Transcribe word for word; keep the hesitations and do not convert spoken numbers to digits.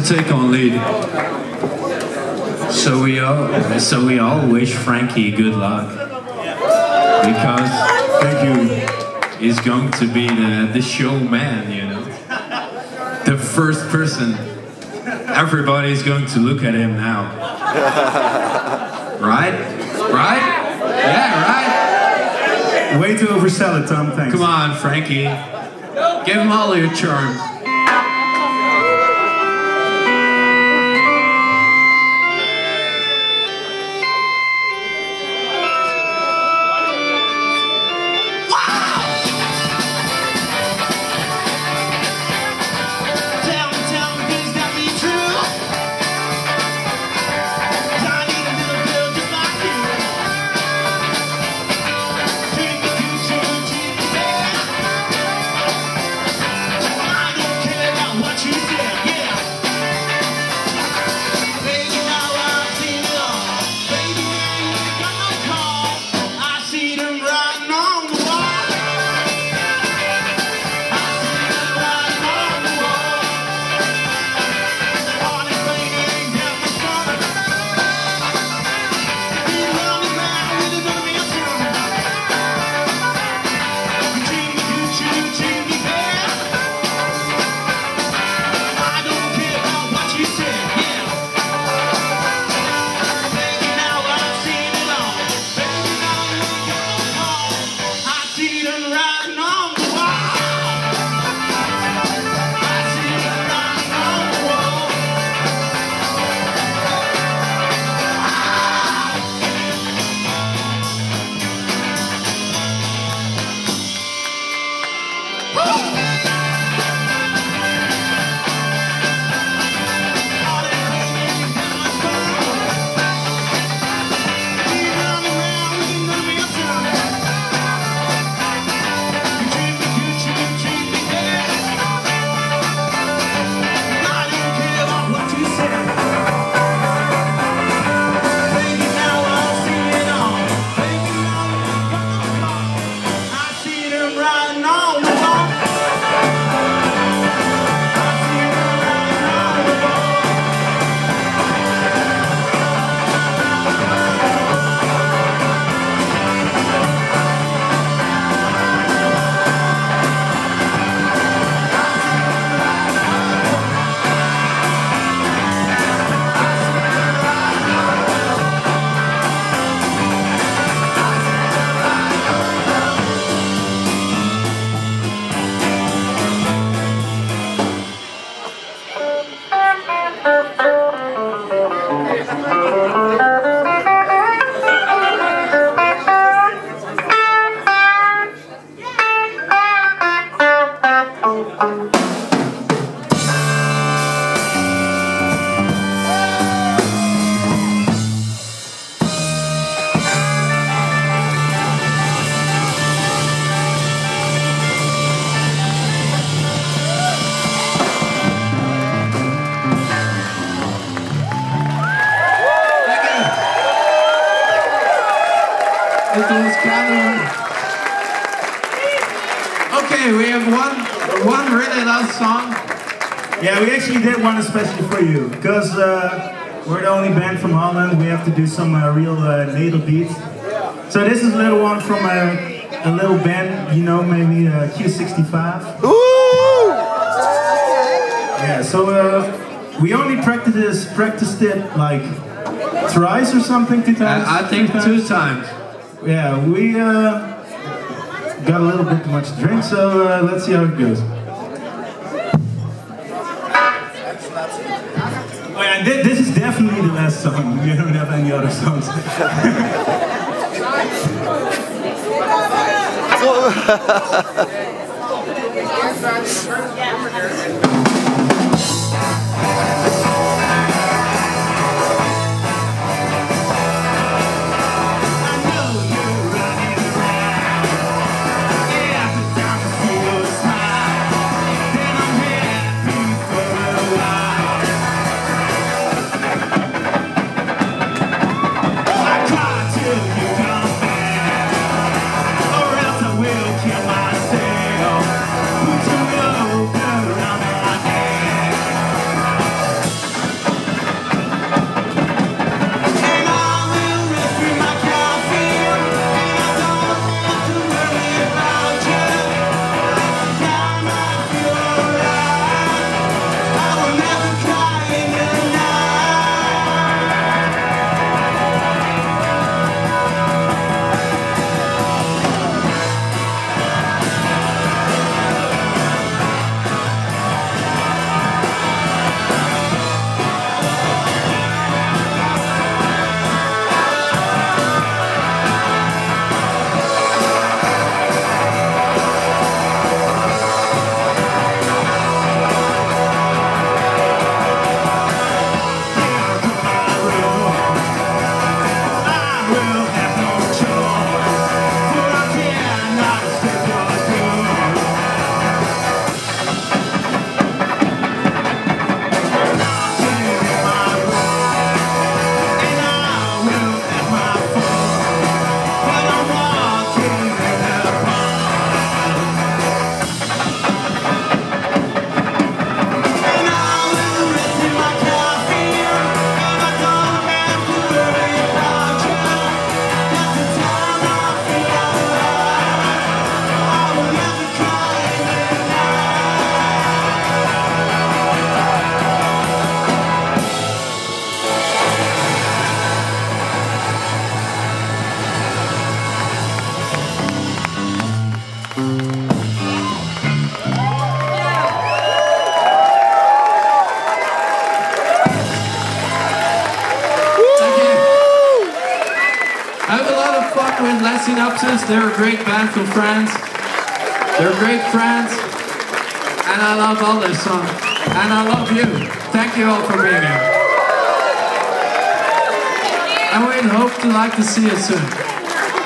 take on lead. So we all, so we all wish Frankie good luck, because thank you. He's going to be the the showman, you know, the first person. Everybody's going to look at him now. Right? Right? Yeah, right? Way to oversell it, Tom, thanks. Come on, Frankie. Give him all your charm. Okay, we have one, one really last song. Yeah, we actually did one especially for you, because uh, we're the only band from Holland. We have to do some uh, real uh, natal beats. So this is a little one from a, a little band, you know, maybe uh, Q sixty-five. Ooh! Yeah, so uh, we only practiced this, practiced it like thrice or something, two times? Uh, I think two times. Two times. Yeah, we uh, got a little bit too much to drink, so uh, let's see how it goes. Oh yeah, th this is definitely the last song. We don't have any other songs. Will kill myself. Put your love around my band Les Synopsis. They're a great band from France. They're great friends. And I love all their songs. And I love you. Thank you all for being here. And we hope to like to see you soon.